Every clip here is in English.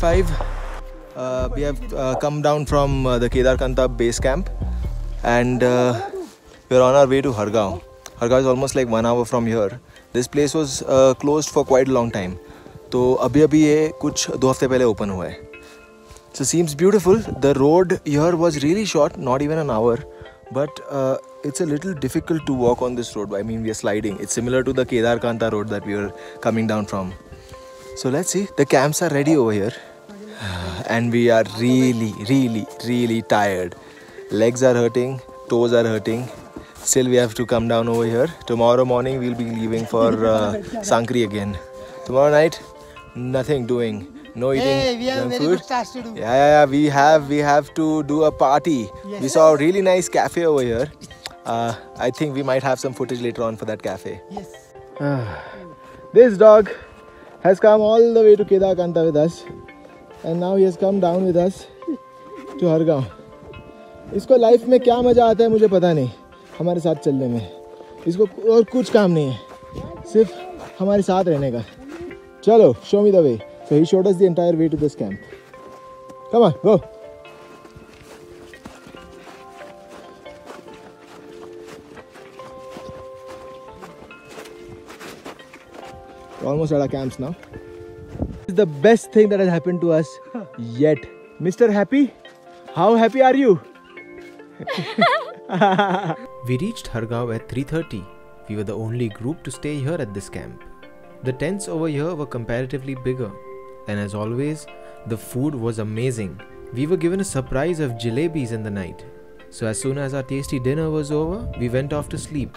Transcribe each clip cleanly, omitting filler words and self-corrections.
8:45. We have come down from the Kedarkantha base camp, and we're on our way to Hargaon. Hargaon is almost like 1 hour from here. This place was closed for quite a long time. तो अभी ये कुछ 2 हफ्ते पहले open हुआ है. So seems beautiful. The road here was really short, not even an hour, but it's a little difficult to walk on this road. I mean, we are sliding. It's similar to the Kedarkantha road that we were coming down from. So let's see. The camps are ready over here, and we are really tired. Legs are hurting, toes are hurting. Still, we have to come down over here. Tomorrow morning, we'll be leaving for Sankri again. Tomorrow night, nothing doing. No eating. Hey, we have junk very food. good tasks to do. Yeah. We have to do a party. Yes. We saw a really nice cafe over here. I think we might have some footage later on for that cafe. Yes. This dog has come all the way to Kedarkantha with us, and now he has come down with us to Hargaon. इसको life में क्या मजा आता है मुझे पता नहीं. हमारे साथ चलने में इसको और कुछ काम नहीं है, सिर्फ हमारे साथ रहने का. चलो, show me the way. So he showed us the entire way to this camp. Come on, go. We're almost at our camps now. This is the best thing that has happened to us yet. Mr. Happy, how happy are you? We reached Hargaon at 3:30. We were the only group to stay here at this camp. The tents over here were comparatively bigger, and as always, the food was amazing. We were given a surprise of jalebis in the night. So as soon as our tasty dinner was over, we went off to sleep.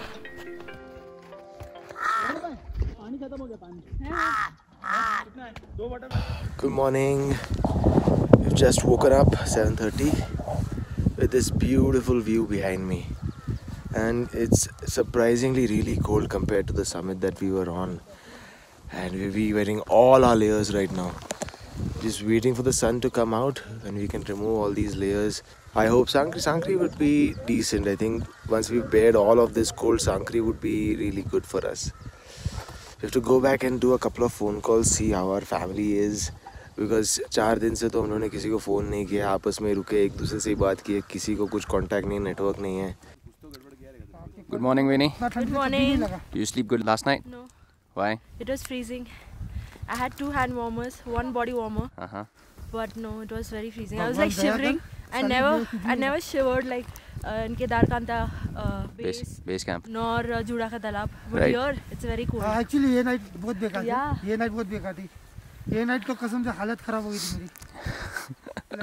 Good morning. We've just woken up 7:30 with this beautiful view behind me, and it's surprisingly really cold compared to the summit that we were on, and we'll be wearing all our layers right now, just waiting for the sun to come out and we can remove all these layers. I hope Sankri would be decent. I think once we've bared all of this cold, Sankri would be really good for us. We have to go back and do a couple of phone calls, see how our family is, because 4 दिन से तो हम लोगों ने किसी को phone नहीं किया, आपस में रुके, एक दूसरे से ही बात की, किसी को कुछ कांटेक्ट नहीं, नेटवर्क नहीं है. Good morning, Winnie. Good morning. Did you sleep good last night? No, Why? it was freezing. I had 2 hand warmers, 1 body warmer, but no, it was very freezing. I was like shivering. I never shivered like in Kedarkantha Base camp. nor Juda ka Talab. But Right. here it's very cold. Actually ये night बहुत बेकार थी. Yeah. ये night बहुत बेकार थी. ये night तो कसम से हालत खराब हो गई थी मेरी.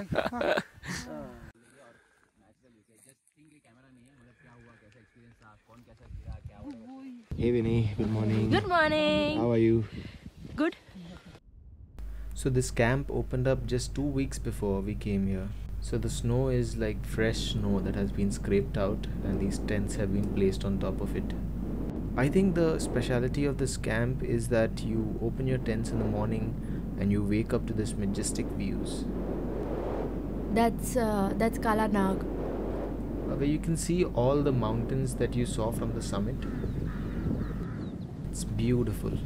Hey Vinny, good morning. Good morning. How are you? Good. So this camp opened up just 2 weeks before we came here. So the snow is like fresh snow that has been scraped out, and these tents have been placed on top of it. I think the speciality of this camp is that you open your tents in the morning and you wake up to this majestic views, That's Kala Nag. where you can see all the mountains that you saw from the summit. It's beautiful.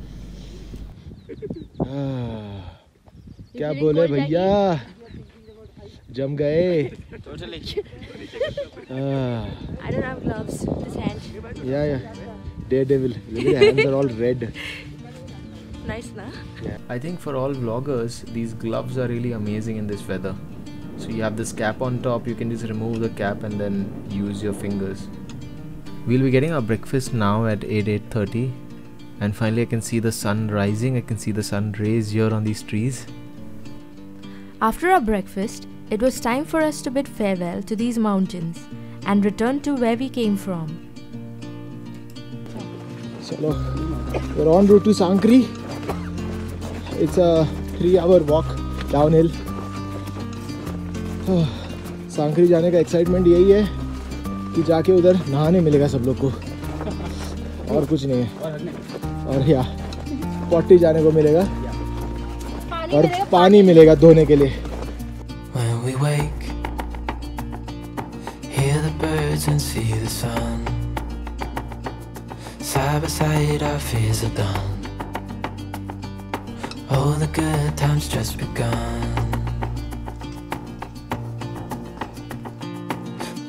क्या बोले भैया, जम गए. I don't have gloves. Just hand. Yeah. Daredevil. Look at the hands are all red. Nice, na? I think for all vloggers, these gloves are really amazing in this weather. So you have this cap on top, you can just remove the cap and then use your fingers. We'll be getting our breakfast now at 8:30, and finally I can see the sun rising. I can see the sun rays here on these trees. After our breakfast, it was time for us to bid farewell to these mountains and return to where we came from. Chalo, we're en route to Sankri. It's a 3-hour walk downhill. Sankri जाने का excitement यही है कि जाके उधर नहाने मिलेगा सब लोग को, और कुछ नहीं है. और या पॉटी जाने को मिलेगा और पानी मिलेगा धोने के लिए. When we wake, hear the birds and see the sun. Side by side our fears are done. Oh, the good times just begun.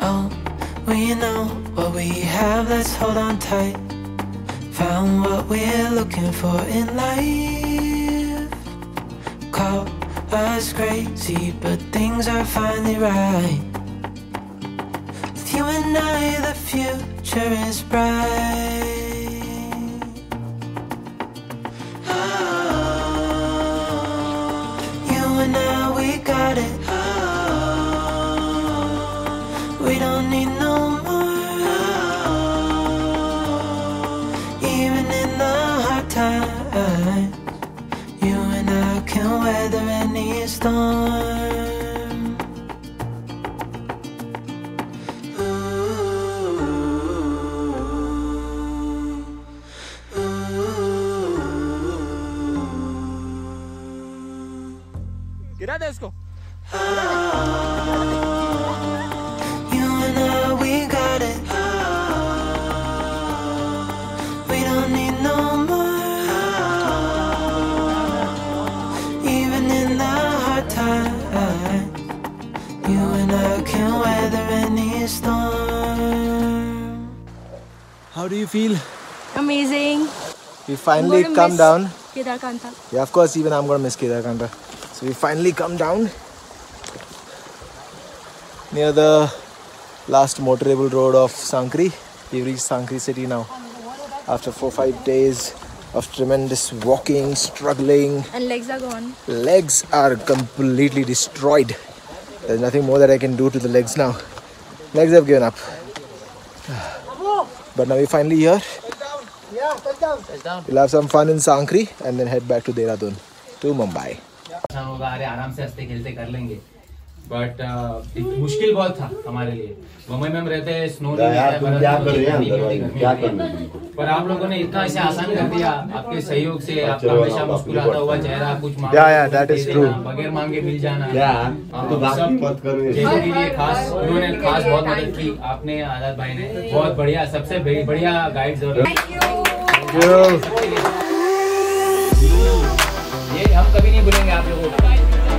All we know, what we have, let's hold on tight. Found what we're looking for in life. Call us crazy, but things are finally right. With you and I, the future is bright. You and I, we got it. We don't need no more. Even in the hard times, you and I can weather any storm. गिरा दे इसको. You and I, we got it. We don't need no more. Even in the hard times, you and I can weather any storm. How do you feel? Amazing. We finally I'm gonna come miss down. Kedarkantha. Yeah, of course, even I'm gonna miss Kedarkantha. So we finally come down near the last motorable road of Sankri. We've reached Sankri city now. After 4-5 days of tremendous walking, struggling. And legs are gone. Legs are completely destroyed. There's nothing more that I can do to the legs now. Legs have given up. But now we're finally here. We'll have some fun in Sankri and then head back to Dehradun, to Mumbai. अरे आराम से हंसते खेलते कर लेंगे, but मुश्किल बहुत था हमारे लिए. मुंबई में हम रहते हैं, स्नो नहीं है, पर आप लोगों ने इतना ऐसे आसान कर दिया. आपके सहयोग से आपका हमेशा मुस्कुराता हुआ चेहरा, कुछ बगैर मांगे मिल जाना, के लिए खास उन्होंने खास बहुत मदद की. आपने आजाद भाई ने बहुत बढ़िया, सबसे बढ़िया गाइड. ये हम कभी नहीं भूलेंगे आप लोगों को.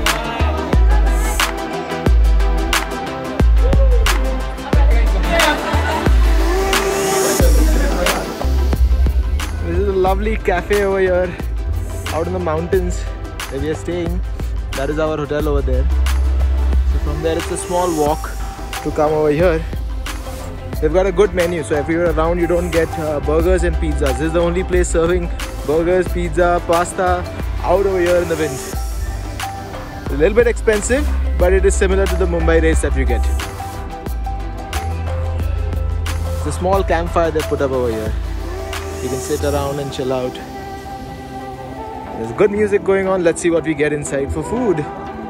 This is a lovely cafe over here, out in the mountains where we are staying. That is our hotel over there. So from there it's a small walk to come over here. They've got a good menu, so if you're around you don't get burgers and pizzas. This is the only place serving burgers, pizza, pasta out over here in the wind. It's a little bit expensive, but it is similar to the Mumbai rates that you get. It's a small campfire they put up over here. You can sit around and chill out. There's good music going on. Let's see what we get inside for food.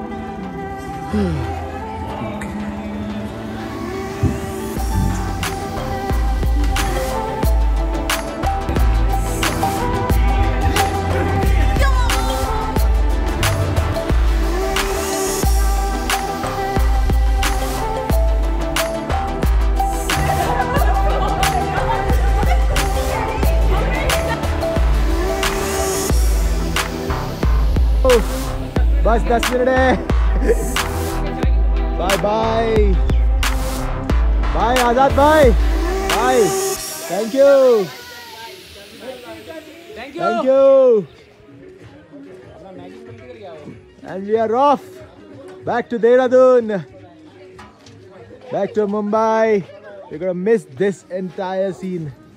बस 10 minute है. Bye bye bye Azad भाई. Bye. Thank you. Thank you. And we are off back to Dehradun, back to Mumbai. We're gonna miss this entire scene.